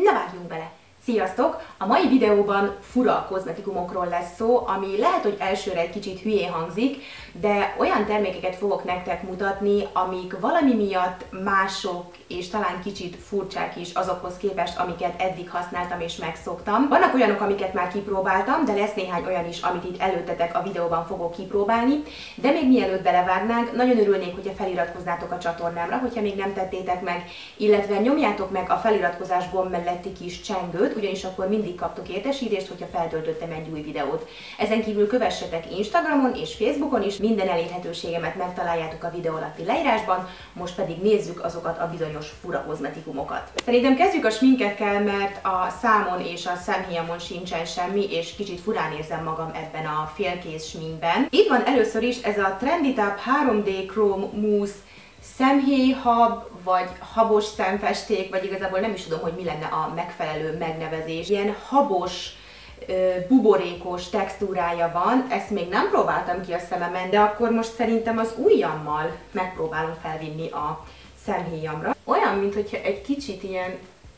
de vágjunk bele! Sziasztok! A mai videóban fura kozmetikumokról lesz szó, ami lehet, hogy elsőre egy kicsit hülyén hangzik, de olyan termékeket fogok nektek mutatni, amik valami miatt mások és talán kicsit furcsák is azokhoz képest, amiket eddig használtam és megszoktam. Vannak olyanok, amiket már kipróbáltam, de lesz néhány olyan is, amit itt előttetek a videóban fogok kipróbálni. De még mielőtt belevágnánk, nagyon örülnék, hogyha feliratkoznátok a csatornámra, hogyha még nem tettétek meg, illetve nyomjátok meg a feliratkozás gomb melletti kis csengőt, ugyanis akkor mindig kaptok értesítést, hogyha feltöltöttem egy új videót. Ezen kívül kövessetek Instagramon és Facebookon is, minden elérhetőségemet megtaláljátok a videó alatti leírásban, most pedig nézzük azokat a bizonyos fura kozmetikumokat. Szerintem kezdjük a sminkekkel, mert a számon és a szemhéjamon sincsen semmi, és kicsit furán érzem magam ebben a félkész sminkben. Itt van először is ez a Trenditap 3D Chrome Mousse szemhéjhab, vagy habos szemfesték, vagy igazából nem is tudom, hogy mi lenne a megfelelő megnevezés. Ilyen habos, buborékos textúrája van, ezt még nem próbáltam ki a szememen, de akkor most szerintem az ujjammal megpróbálom felvinni a szemhéjamra. Olyan, mintha egy kicsit ilyen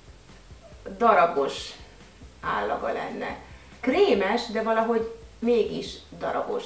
darabos állaga lenne. Krémes, de valahogy mégis darabos,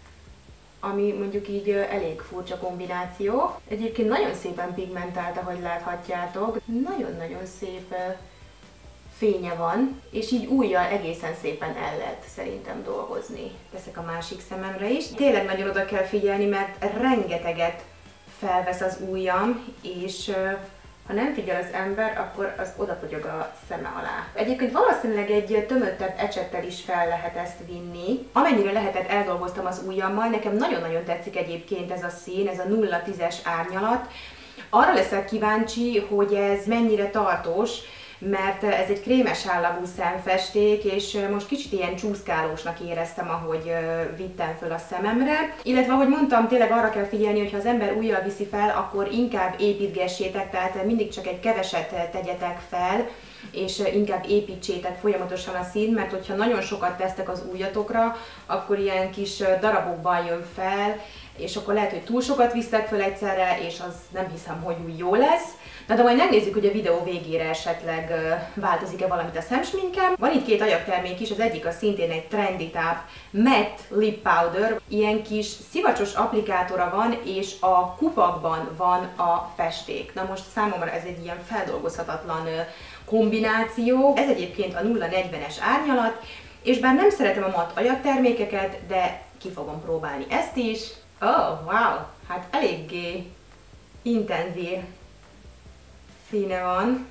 ami mondjuk így elég furcsa kombináció. Egyébként nagyon szépen pigmentált, ahogy láthatjátok. Nagyon-nagyon szép fénye van, és így ujjal egészen szépen el lehet szerintem dolgozni. Teszek a másik szememre is. Tényleg nagyon oda kell figyelni, mert rengeteget felvesz az ujjam, és ha nem figyel az ember, akkor az odapogyog a szeme alá. Egyébként valószínűleg egy tömöttebb ecsettel is fel lehet ezt vinni. Amennyire lehetett, eldolgoztam az ujjammal. Nekem nagyon-nagyon tetszik egyébként ez a szín, ez a 0-10-es árnyalat. Arra leszek kíváncsi, hogy ez mennyire tartós, mert ez egy krémes állagú szemfesték, és most kicsit ilyen csúszkálósnak éreztem, ahogy vittem föl a szememre. Illetve, ahogy mondtam, tényleg arra kell figyelni, hogy ha az ember ujjal viszi fel, akkor inkább építgessétek, tehát mindig csak egy keveset tegyetek fel, és inkább építsétek folyamatosan a színt, mert hogyha nagyon sokat tesztek az ujjatokra, akkor ilyen kis darabokban jön fel, és akkor lehet, hogy túl sokat visztek föl egyszerre, és az nem hiszem, hogy úgy jó lesz. De majd megnézzük, hogy a videó végére esetleg változik-e valamit a szemsminkem. Van itt két anyagtermék is, az egyik az szintén egy Trenditap Matte Lip Powder. Ilyen kis szivacsos applikátora van, és a kupakban van a festék. Na most számomra ez egy ilyen feldolgozhatatlan kombináció. Ez egyébként a 0-40-es árnyalat, és bár nem szeretem a matt anyagtermékeket, de ki fogom próbálni ezt is. Oh, wow! Hát eléggé intenzív színe van.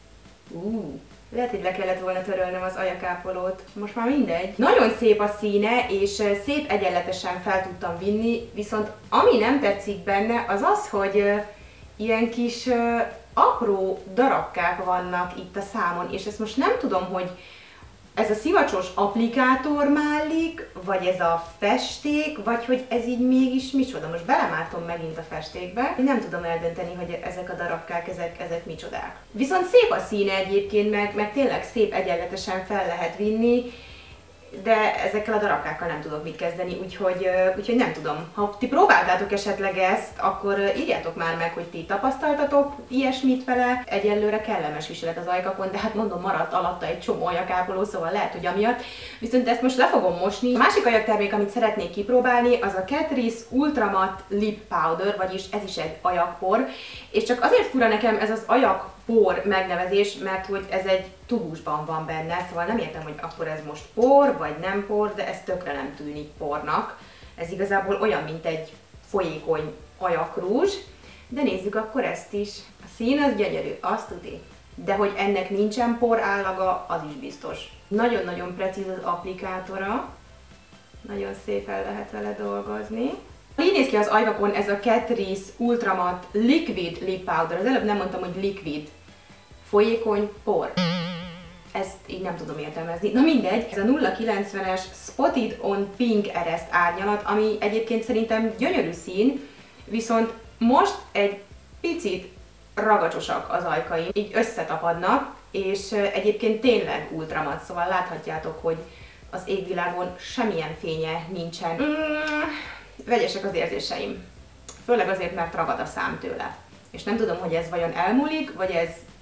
Lehet, hogy le kellett volna törölnöm az ajakápolót. Most már mindegy. Nagyon szép a színe, és szép egyenletesen fel tudtam vinni, viszont ami nem tetszik benne, az az, hogy ilyen kis apró darabkák vannak itt a számon, és ezt most nem tudom, hogy ez a szivacsos applikátor mállik, vagy ez a festék, vagy hogy ez így mégis micsoda. Most belemártom megint a festékbe. Nem tudom eldönteni, hogy ezek a darabkák, ezek micsodák. Viszont szép a színe egyébként, meg tényleg szép egyenletesen fel lehet vinni, de ezekkel a darabkákkal nem tudok mit kezdeni, úgyhogy nem tudom. Ha ti próbáltátok esetleg ezt, akkor írjátok már meg, hogy ti tapasztaltatok ilyesmit vele. Egyelőre kellemes viselet az ajkakon, de hát mondom, maradt alatta egy csomó ajakápoló, szóval lehet, hogy amiatt. Viszont ezt most le fogom mosni. A másik ajaktermék, amit szeretnék kipróbálni, az a Catrice Ultra Matte Lip Powder, vagyis ez is egy ajakpor. És csak azért fura nekem ez az ajakpor megnevezés, mert hogy ez egy tubusban van benne, szóval nem értem, hogy akkor ez most por, vagy nem por, de ez tökre nem tűnik pornak. Ez igazából olyan, mint egy folyékony ajakrúzs, de nézzük akkor ezt is. A szín az gyönyörű, azt tudni. De hogy ennek nincsen por állaga, az is biztos. Nagyon-nagyon precíz az applikátora, nagyon szépen lehet vele dolgozni. Így néz ki az ajkakon ez a Catrice Ultra Matte Liquid Lip Powder. Az előbb nem mondtam, hogy liquid. Folyékony por. Ezt így nem tudom értelmezni. Na mindegy, ez a 090-es Spotted on Pink ereszt árnyalat, ami egyébként szerintem gyönyörű szín, viszont most egy picit ragacsosak az ajkaim, így összetapadnak, és egyébként tényleg ultramat, szóval láthatjátok, hogy az égvilágon semmilyen fénye nincsen. Vegyesek az érzéseim. Főleg azért, mert ragad a szám tőle. És nem tudom, hogy ez vajon elmúlik, vagy ez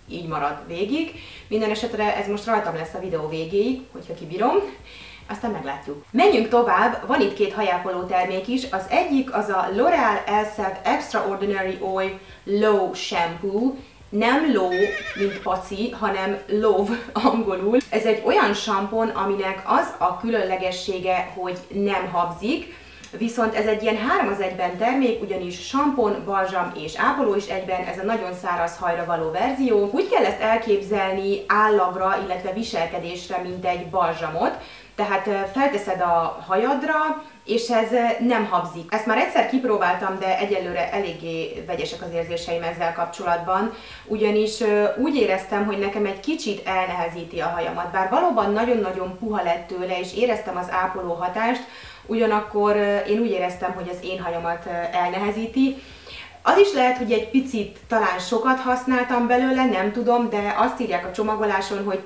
így marad végig. Minden esetre ez most rajtam lesz a videó végéig, hogyha kibírom. Aztán meglátjuk. Menjünk tovább, van itt két hajápoló termék is. Az egyik az a L'Oréal Elseve Extraordinary Oil Low Shampoo. Nem low, mint paci, hanem love angolul. Ez egy olyan sampon, aminek az a különlegessége, hogy nem habzik, viszont ez egy ilyen 3-1-ben termék, ugyanis sampon, balzsam és ápoló is egyben, ez a nagyon száraz hajra való verzió. Úgy kell ezt elképzelni állagra, illetve viselkedésre, mint egy balzsamot. Tehát felteszed a hajadra, és ez nem habzik. Ezt már egyszer kipróbáltam, de egyelőre eléggé vegyesek az érzéseim ezzel kapcsolatban, ugyanis úgy éreztem, hogy nekem egy kicsit elnehezíti a hajamat. Bár valóban nagyon-nagyon puha lett tőle, és éreztem az ápoló hatást, ugyanakkor én úgy éreztem, hogy az én hajamat elnehezíti. Az is lehet, hogy egy picit talán sokat használtam belőle, nem tudom, de azt írják a csomagoláson, hogy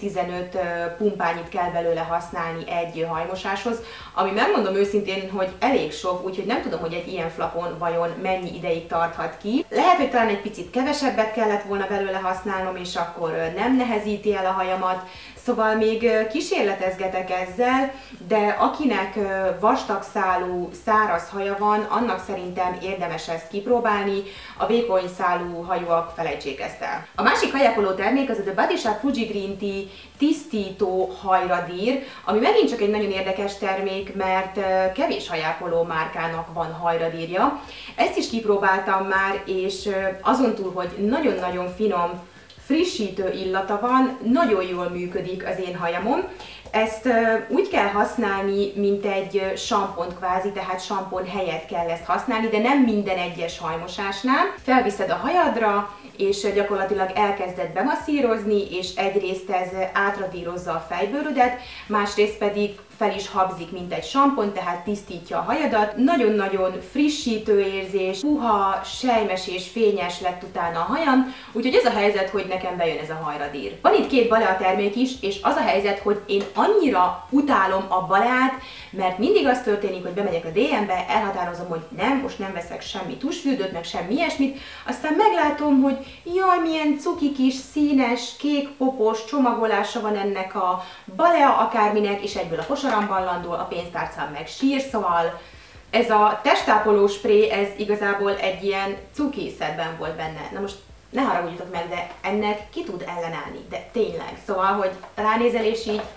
10-15 pumpányit kell belőle használni egy hajmosáshoz, ami megmondom őszintén, hogy elég sok, úgyhogy nem tudom, hogy egy ilyen flakon vajon mennyi ideig tarthat ki. Lehet, hogy talán egy picit kevesebbet kellett volna belőle használnom, és akkor nem nehezíti el a hajamat. Szóval még kísérletezgetek ezzel, de akinek vastagszálú, száraz haja van, annak szerintem érdemes ezt kipróbálni, a vékony szálú hajúak felejtsék ezt el. A másik hajápoló termék az a The Body Shop Fuji Green Tea tisztító hajradír, ami megint csak egy nagyon érdekes termék, mert kevés hajápoló márkának van hajradírja. Ezt is kipróbáltam már, és azon túl, hogy nagyon-nagyon finom, frissítő illata van, nagyon jól működik az én hajamon. Ezt úgy kell használni, mint egy sampont kvázi, tehát sampon helyett kell ezt használni, de nem minden egyes hajmosásnál. Felviszed a hajadra, és gyakorlatilag elkezded bemasszírozni, és egyrészt ez átradírozza a fejbőrödet, másrészt pedig fel is habzik, mint egy sampon, tehát tisztítja a hajadat. Nagyon-nagyon frissítő érzés, puha, selymes és fényes lett utána a hajam, úgyhogy ez a helyzet, hogy nekem bejön ez a hajradír. Van itt két balea termék is, és az a helyzet, hogy én annyira utálom a baleát, mert mindig az történik, hogy bemegyek a DM-be, elhatározom, hogy nem, most nem veszek semmi tusfürdőt, meg semmi ilyesmit, aztán meglátom, hogy jaj, milyen cuki kis, színes, kék popos csomagolása van ennek a balea akárminek, és egyből a kosaramban landol, a pénztárcám meg sír, szóval ez a testápoló spré, ez igazából egy ilyen cuki szedben volt benne. Na most ne haragudjatok meg, de ennek ki tud ellenállni, de tényleg. Szóval, hogy ránézel és így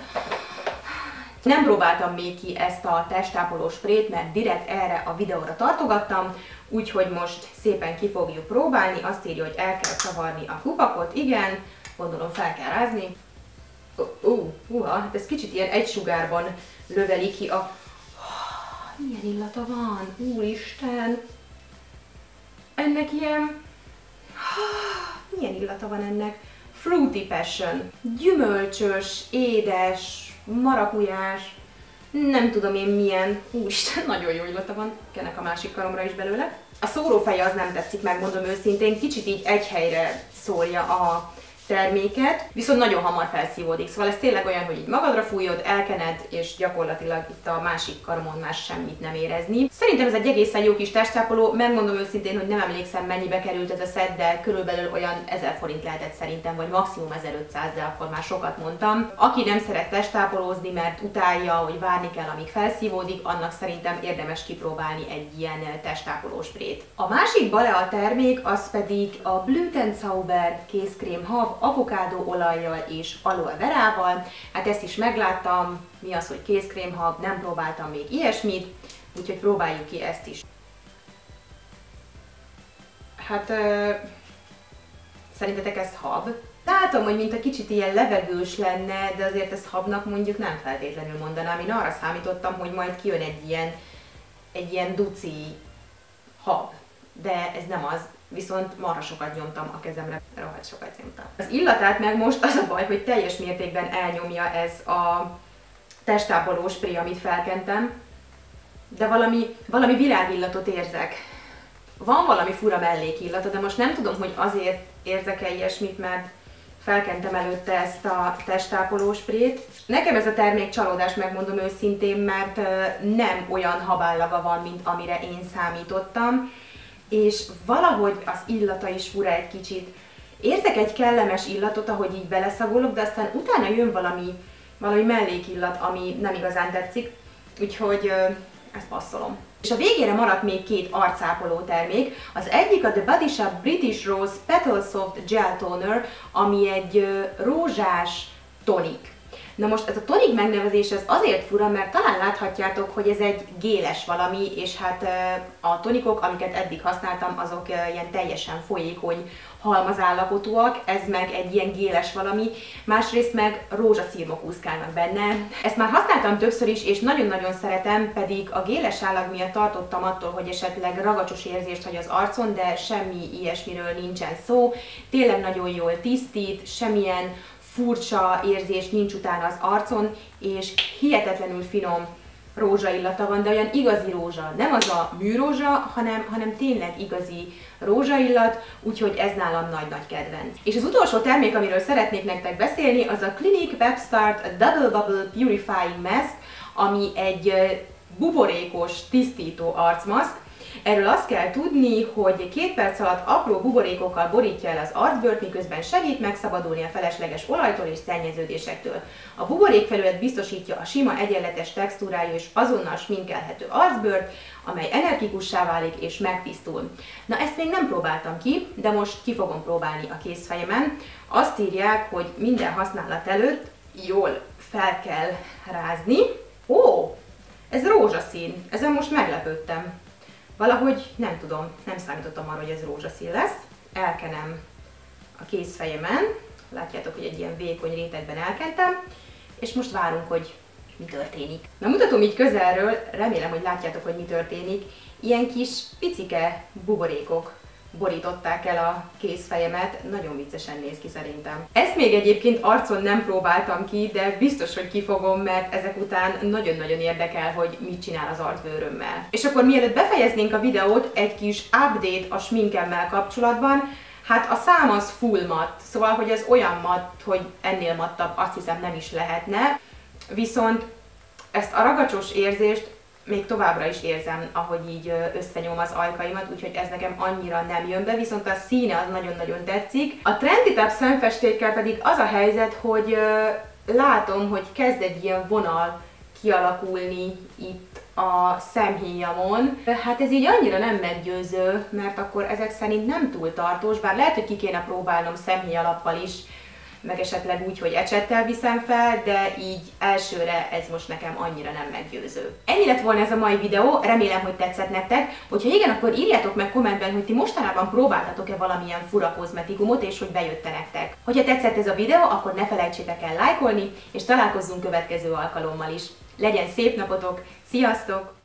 nem próbáltam még ki ezt a testápoló sprét, mert direkt erre a videóra tartogattam, úgyhogy most szépen ki fogjuk próbálni. Azt írja, hogy el kell csavarni a kupakot, igen, gondolom fel kell rázni. Hát ez kicsit ilyen egy sugárban löveli ki a... Milyen illata van, úristen! Ennek ilyen... Milyen illata van ennek? Fruity Passion. Gyümölcsös, édes, marakujás, nem tudom én milyen. Úristen, nagyon jó illata van. Ennek a másik karomra is belőle. A szórófeje az nem tetszik, megmondom őszintén, kicsit így egy helyre szórja a terméket, viszont nagyon hamar felszívódik. Szóval ez tényleg olyan, hogy így magadra fújod, elkened, és gyakorlatilag itt a másik karomon már semmit nem érezni. Szerintem ez egy egészen jó kis testápoló, megmondom őszintén, hogy nem emlékszem mennyibe került ez a szett, de körülbelül olyan 1000 forint lehetett szerintem, vagy maximum 1500, de akkor már sokat mondtam. Aki nem szeret testápolózni, mert utálja, hogy várni kell, amíg felszívódik, annak szerintem érdemes kipróbálni egy ilyen testápoló sprét. A másik balea termék az pedig a Blüten Zauber kézkrém hab, avokádó olajjal és aloe verával. Hát ezt is megláttam, mi az, hogy kézkrémhab, nem próbáltam még ilyesmit, úgyhogy próbáljuk ki ezt is. Hát szerintetek ez hab? Látom, hogy mint a kicsit ilyen levegős lenne, de azért ez habnak mondjuk nem feltétlenül mondanám. Én arra számítottam, hogy majd kijön egy ilyen duci hab, de ez nem az. Viszont marha sokat nyomtam a kezemre, rohadt sokat nyomtam. Az illatát meg most az a baj, hogy teljes mértékben elnyomja ez a testápoló spré, amit felkentem, de valami világillatot érzek. Van valami fura mellékillata, de most nem tudom, hogy azért érzek-e ilyesmit, mert felkentem előtte ezt a testápoló sprét. Nekem ez a termék csalódás, megmondom őszintén, mert nem olyan habállaga van, mint amire én számítottam, és valahogy az illata is fura egy kicsit. Érzek egy kellemes illatot, ahogy így beleszagolok, de aztán utána jön valami mellékillat, ami nem igazán tetszik, úgyhogy ezt passzolom. És a végére maradt még 2 arcápoló termék. Az egyik a The Body Shop British Rose Petal Soft Gel Toner, ami egy rózsás tonik. Na most ez a tonik megnevezés ez azért fura, mert talán láthatjátok, hogy ez egy géles valami, és hát a tonikok, amiket eddig használtam, azok ilyen teljesen folyékony halmazállapotúak, ez meg egy ilyen géles valami, másrészt meg rózsaszírmok úszkálnak benne. Ezt már használtam többször is, és nagyon-nagyon szeretem, pedig a géles állag miatt tartottam attól, hogy esetleg ragacsos érzést hagy az arcon, de semmi ilyesmiről nincsen szó. Tényleg nagyon jól tisztít, semmilyen furcsa érzés nincs utána az arcon, és hihetetlenül finom rózsaillata van, de olyan igazi rózsa, nem az a műrózsa, hanem tényleg igazi rózsaillat, úgyhogy ez nálam nagy-nagy kedvenc. És az utolsó termék, amiről szeretnék nektek beszélni, az a Clinique Webstart Double Bubble Purifying Mask, ami egy buborékos tisztító arcmaszk. Erről azt kell tudni, hogy 2 perc alatt apró buborékokkal borítja el az arcbőrt, miközben segít megszabadulni a felesleges olajtól és szennyeződésektől. A buborékfelület biztosítja a sima, egyenletes textúrájú és azonnal sminkelhető arcbőrt, amely energikussá válik és megtisztul. Na ezt még nem próbáltam ki, de most ki fogom próbálni a kézfejemen. Azt írják, hogy minden használat előtt jól fel kell rázni. Ó, ez rózsaszín, ezen most meglepődtem. Valahogy nem tudom, nem számítottam arra, hogy ez rózsaszín lesz. Elkenem a kézfejemen, látjátok, hogy egy ilyen vékony rétegben elkentem, és most várunk, hogy mi történik. Na mutatom így közelről, remélem, hogy látjátok, hogy mi történik. Ilyen kis picike buborékok borították el a kézfejemet, nagyon viccesen néz ki szerintem. Ezt még egyébként arcon nem próbáltam ki, de biztos, hogy kifogom, mert ezek után nagyon-nagyon érdekel, hogy mit csinál az arcbőrömmel. És akkor mielőtt befejeznénk a videót, egy kis update a sminkemmel kapcsolatban. Hát a szám az full matt, szóval, hogy ez olyan matt, hogy ennél mattabb azt hiszem nem is lehetne. Viszont ezt a ragacsos érzést még továbbra is érzem, ahogy így összenyom az ajkaimat, úgyhogy ez nekem annyira nem jön be, viszont a színe az nagyon-nagyon tetszik. A Trendy-Tab szemfestékkel pedig az a helyzet, hogy látom, hogy kezd egy ilyen vonal kialakulni itt a szemhéjamon. Hát ez így annyira nem meggyőző, mert akkor ezek szerint nem túl tartós, bár lehet, hogy ki kéne próbálnom szemhéjalappal is, meg esetleg úgy, hogy ecsettel viszem fel, de így elsőre ez most nekem annyira nem meggyőző. Ennyi lett volna ez a mai videó, remélem, hogy tetszett nektek. Hogyha igen, akkor írjátok meg kommentben, hogy ti mostanában próbáltatok-e valamilyen fura kozmetikumot, és hogy bejött-e nektek. Hogyha tetszett ez a videó, akkor ne felejtsétek el lájkolni, és találkozzunk következő alkalommal is. Legyen szép napotok, sziasztok!